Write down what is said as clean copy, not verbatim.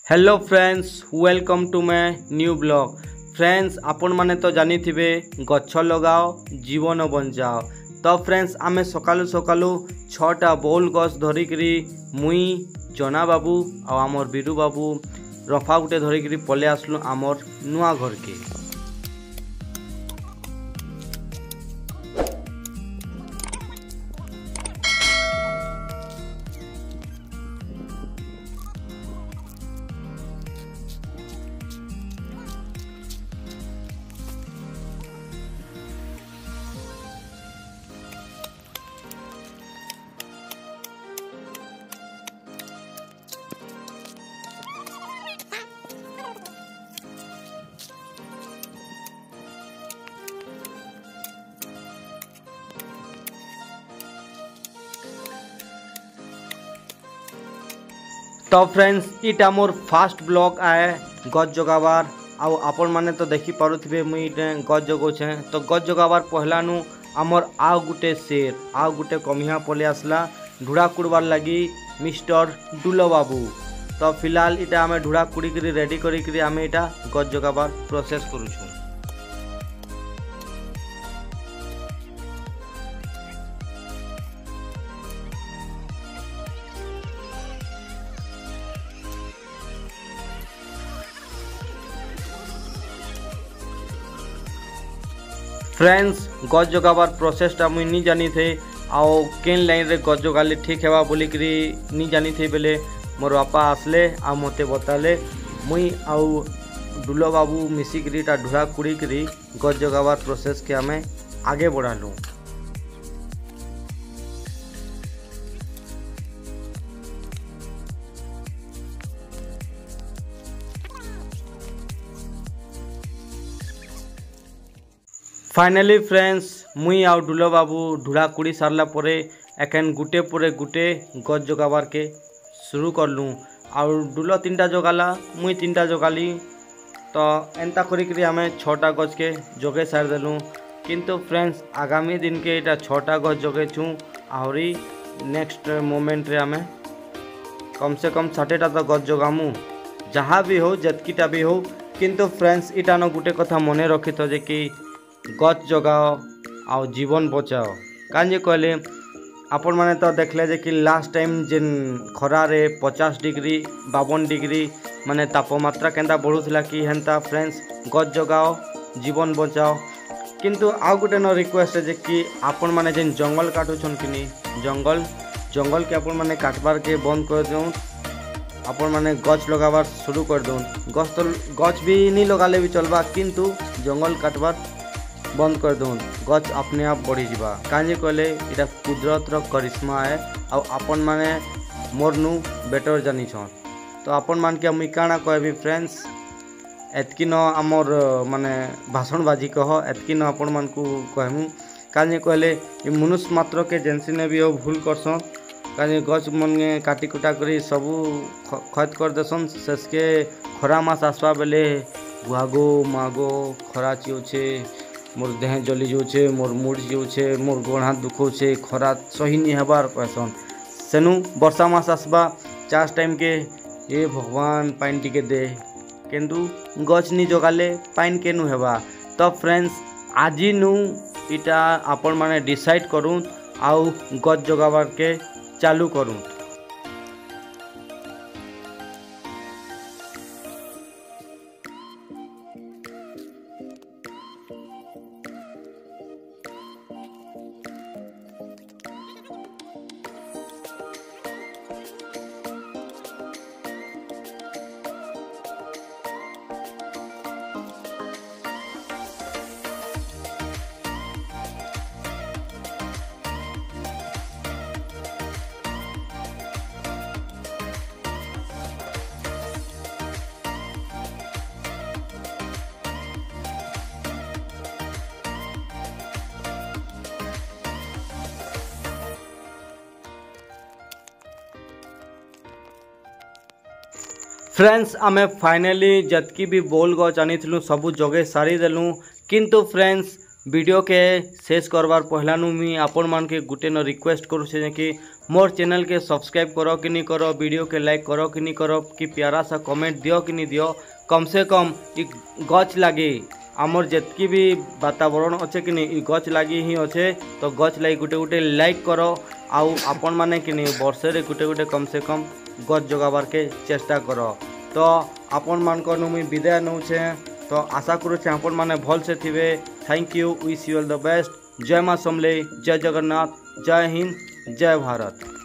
Hello friends, welcome to my new blog. Friends, आपण माने तो जानी थिबे गछ लगाओ जीवन बंचाओ। तो फ्रेंड्स, आमे सकालू सकालू 6टा बौल गछ धरिकरी मुई जना बाबू आ आमर बीरू बाबू रफा गुटे धरिकरी पले आसलु आमर नुआ घर के। तो फ्रेंड्स, इटा मोर फास्ट ब्लॉग आए गछ जगाबार। आउ आपण माने तो देखी पारुथिबे मुई गछ जगोछे। तो गछ जगाबार पहला नु आमर आउ गुटे शेर आउ गुटे कमिया पले आसला ढुड़ा कुड़बार लगी मिस्टर डुलो बाबू। तो फिलहाल इटा आमे ढुड़ा कुड़ी करी रेडी करी करी आमे इटा गछ जगाबार प्रोसेस करूछु। फ्रेंड्स, गछ जगाबार प्रोसेसटा मुई नहीं जानी थे आओ केन लाइन रे गछ जगाले ठीक हेबा बोलिकरी नहीं जानी थे। बेले मोर बापा आसले आ मते बताले मुई आउ डुलो बाबू मिसिकरी ता ढुड़ा कुड़ी करी गछ जगाबार प्रोसेस के आमे आगे बढ़ालू। फाइनली फ्रेंड्स, मुई आउ डुलो बाबू ढुड़ा कुड़ी सारला परे एखन गुटे पुरे गुटे गछ जगाबार के शुरू करलूँ। आउ डुलो 3टा जगाला मुई 3टा जगाली। तो एंता करी आमे 6टा गछ के जगे सार देलूँ। किंतु फ्रेंड्स, आगामी दिन के इटा 6टा गछ जगेछूँ। आहरी नेक्स्ट मोमेंट रे आमे कम से कम 60टा तो गछ जगामु, जहाँ भी हो जतकीटा भी हो। किंतु फ्रेंड्स, इटा न गुटे कथा मने रखी तो जे कि गछ जगाओ आउ जीवन बचाओ। काजे कहले आपण माने तो देखले जे कि लास्ट टाइम जेन खरा रे 50 डिग्री 52 डिग्री माने तापमात्रा केंदा बढ़ुला कि हेंता फ्रेंड्स गछ जगाओ जीवन बचाओ। किंतु आउ गुटे न रिक्वेस्ट है जे कि आपण माने जेन जंगल काटुछन कि जंगल के आपण माने काटबार के बंद कर देउन। आपण माने गछ लगाबार शुरू कर देउन। गछ भी नहीं लगाले भी चलबा, किंतु जंगल काटबार बंद कर दून। गछ अपने आप बढ़ी जावा। काजे कहले इटा कुदरत रो करिश्मा है। आउ आपण माने मोरनु बेटर जानी छन। तो आपण मान के मुई काना कहबी फ्रेंड्स, एतकी न आमर माने भाषण बाजी कह एतकी न आपण मान को कहमु। काजे कहले ये मनुष्य मात्र के जेनसी ने भी भूल करसन। काजे गछ मन काटी कुटा करी सबू खत कर देसन। शेष के खरा मास आसवा बेले गुआगो मागो खरा चिउछे, मोर देह जली जाऊे, मोर मुड़ जाऊे, मोर गोड़ हाथ दुखोचे, खरा सही नहीं हेबार कहसन। सेनु वर्षा मास आसबा चाष टाइम के ये भगवान पाइन टिके दे, किंतु गछ नहीं जगाले पाइन केनु हेबा। तो फ्रेंड्स, आजी नु इटा आपण माने डिसाइड करूँ आउ गछ जगाबार के चालू करूँ। फ्रेंड्स, आमे फाइनली जतकी भी बोल गछ आनी सबू जगे सारी देलु। किंतु फ्रेंड्स, वीडियो के शेष करवार पहलानु मुई आपण मान के गुटे न रिक्वेस्ट करूँ कि मोर चैनल के सब्सक्राइब करो कि नहीं करो, वीडियो के लाइक करो कि नहीं करो, कि प्यारा सा कमेंट दियो कि नहीं दियो। कम से कम गच लगे आमर जितकी भी वातावरण अच्छे कि नहीं गच लगी ही अच्छे, तो गच लगी गुटे गुटे लाइक करो। आउ आपण माने कि नहीं वर्षे रे गुटे गुटे कम से कम गच जगाबार के चेष्टा करो। तो आपण मान को मुई विदाय नौछे। तो आशा करुचे आपण माने भल से थिबे। Thank you, wish you all the best. जय मां समले, जय जगन्नाथ, जय हिंद, जय भारत।